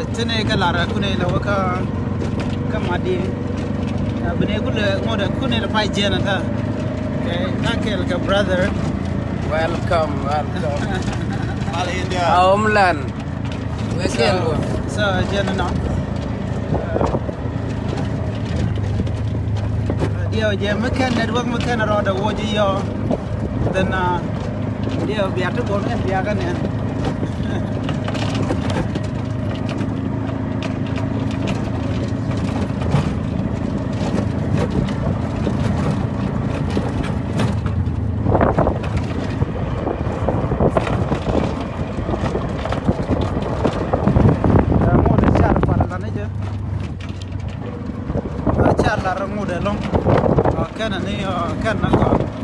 tene kalara kune la waka kamadi bene kule ngoda kune la pai jena ta okay nakel ka brother welcome all India homeland wekel so jena na dia je makan network makan roda woji yo dan dia biar tu bon kan dia kan ya muda long kan ni kan nak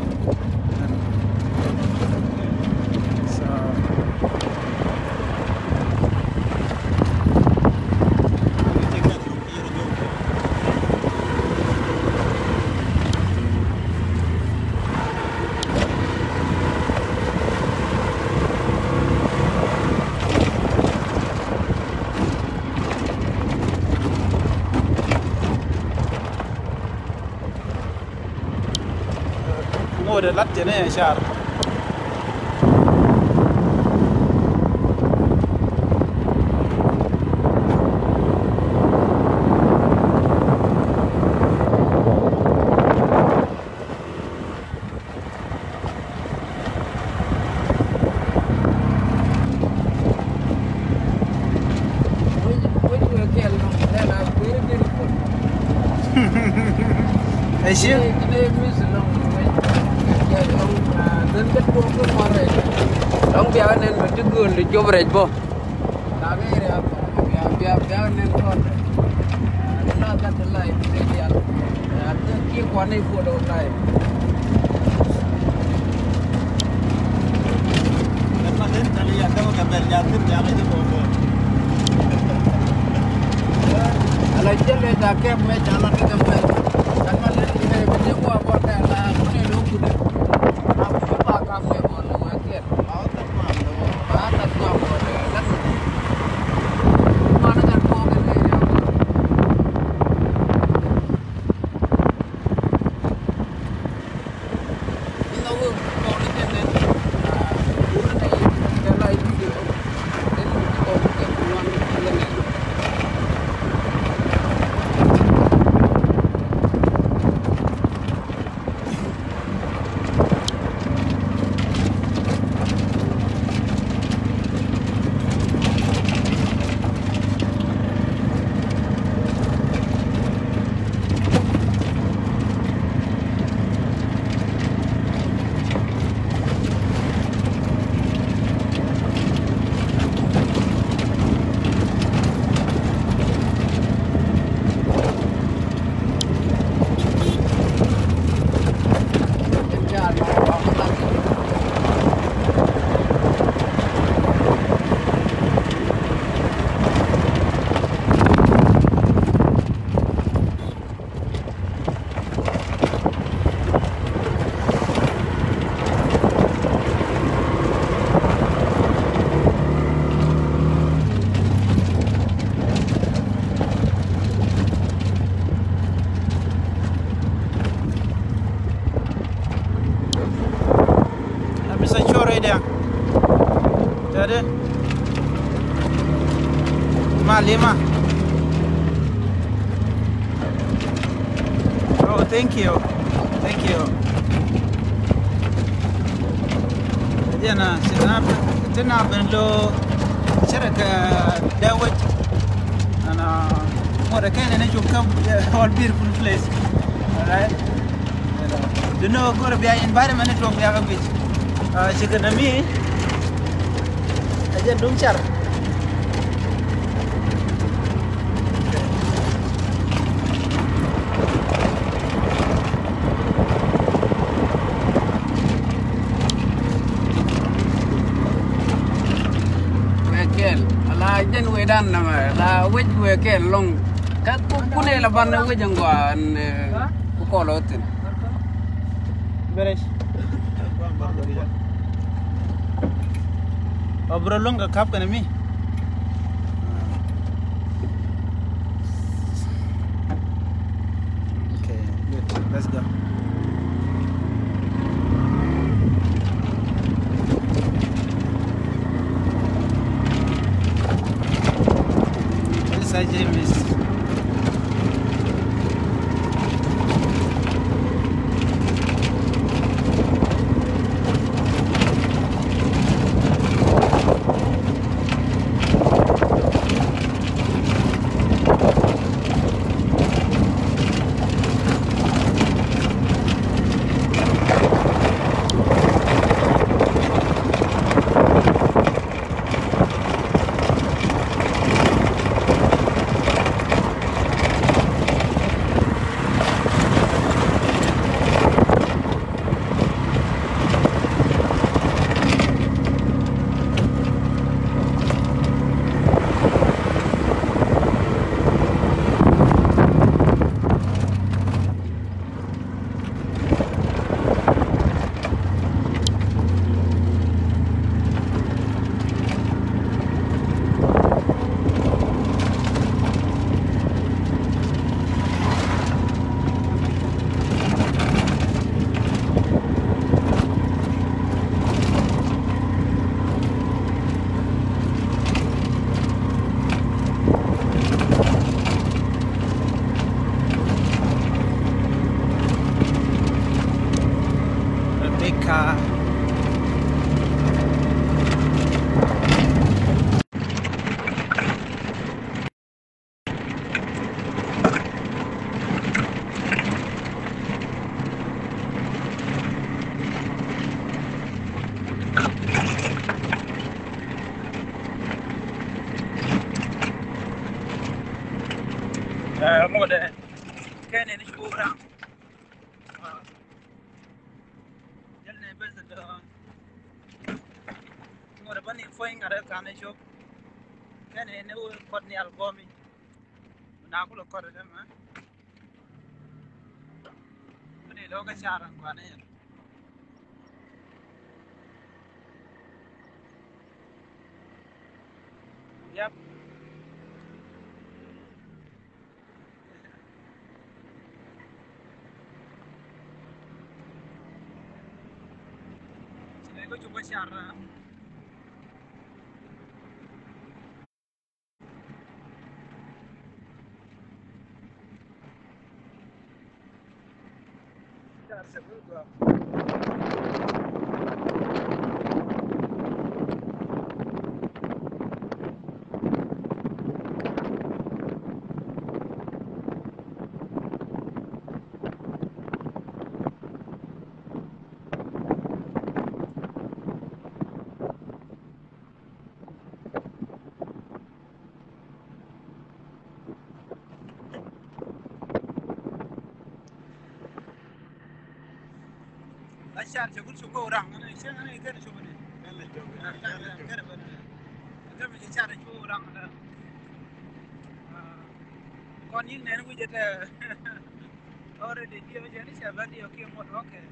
so udah lat jene syar biar nen berjugun di coverage bo. Lagi ya, biar nen kon. Nah, kata live dia. Ada kiri kuanai foto live. Lepas ni tadi ada gambar jatuh jangan itu bo. Alah jalan dah kem jalan di gambar. Jangan lihat ini punya apa dah punya lucu dah. Apa kamu yang mau makan? Ada lima. Oh, thank you. Jana senap lo syaraka dawaj ana mora kan ana come all beautiful place. Alright. Do know go to be environment to be a beach. Chicken me aja dong car. Jen wedan nama la wej weke long kat kune la ban wej ngwan ku kolotin beres obro long ka kap kana mi let's go. This is mode kene ni shura jalne bes da mode bani foin ngara kane shop kene ne u kod ni algomi na ko lo kod da ma bani lo ga charan kwane yep go coba cara cara segundo Asyar cukup cukup orang, mana saya mana ikan cukup ni. Kan macam cara cukup orang ada. Kon ini nene aku jadi already dia macam ni siapa dia okey mod okey.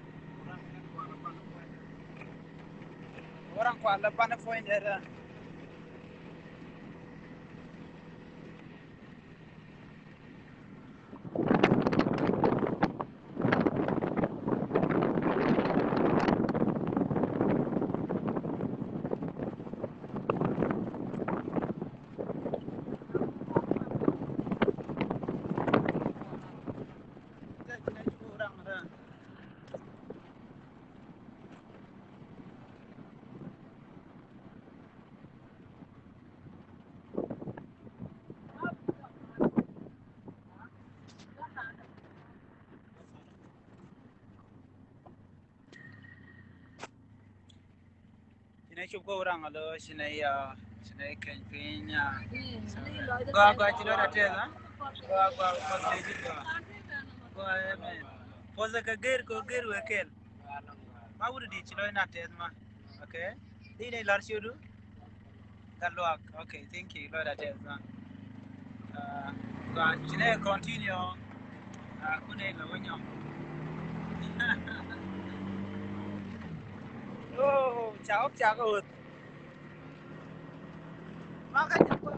Orang kuala pana point ada. Sini cukup orang ada sini ya sini kempinya. Gua cilo dah tera. Gua lagi gua men. Posa kager wekel. Mau di cilo na tera mah. Okay. Ini lar syudu. Galwak. Okay, thank you. Lo dah tera. Gua sini continue. Aku ni lawannya. Oh, chào út. Makanya gua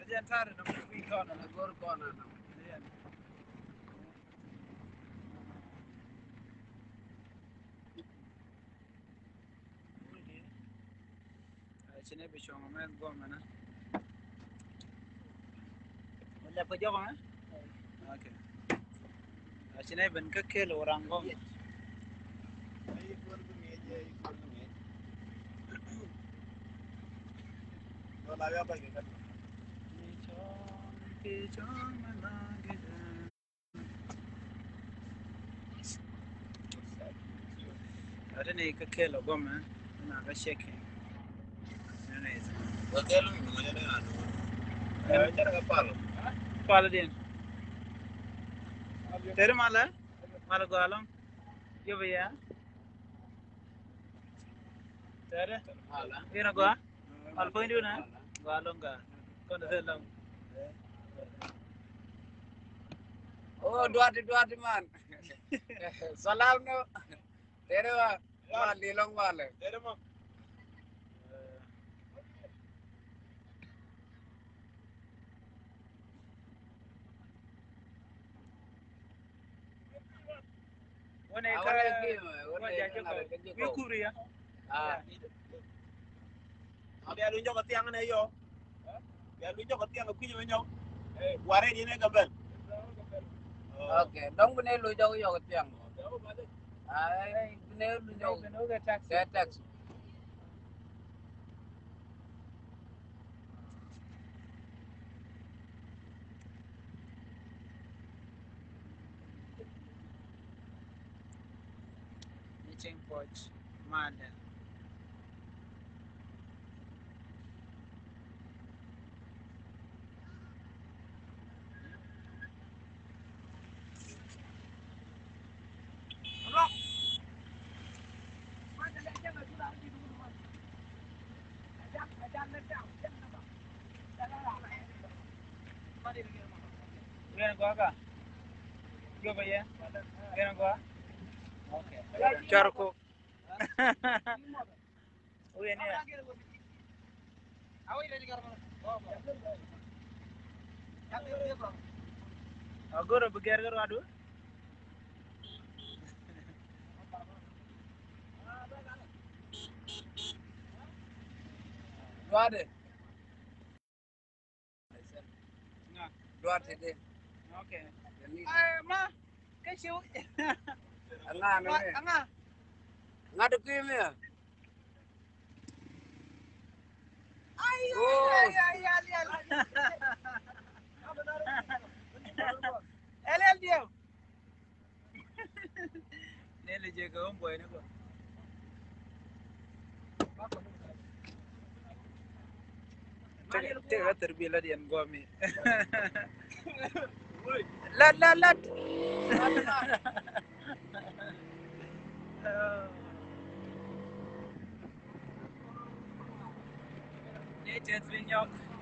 Ajan tar na we corner na gor corner na. Sini bichong ma goma na. Wala pa jowa ha? Okay. Sini ben ka kelo orang gom. Ay gor bu meje ay gor bu meje. No la veo para que Bichong malagida. Ada ni ka kelo goma na ka shake. hotel mi mo yana ano. Jara ka palo. Pala din. Tere mala go along. Yo ya. Tere. Hala. Ina go. Al point na. Go along ga. Kono lang. Oh, duati man. Salam no. Tere wa. Ma lilong wale. Tere mo. One ka we kuria. Ah. Dia lu joko tiang na yo. Dia lu joko tiang ku nyo nyo. Ware di ne gabel. Okay, dong ne lu joko yo tiang. Ai, ne lu joko taxi. Meeting coach man. Gana go ka? Yo bhaiya. Gana go? Okay. Charko. Uye ni. Awai ready kar mana? Agora beger karo adu. Duade. Nga. Duade de. Okay. Ma, kasih. Anga no. Anga. Ngadu kimi ya. LL dia. Nele jaga boy ni ko. Tega terbila dia ngomi. Lat. Ni jet nyok.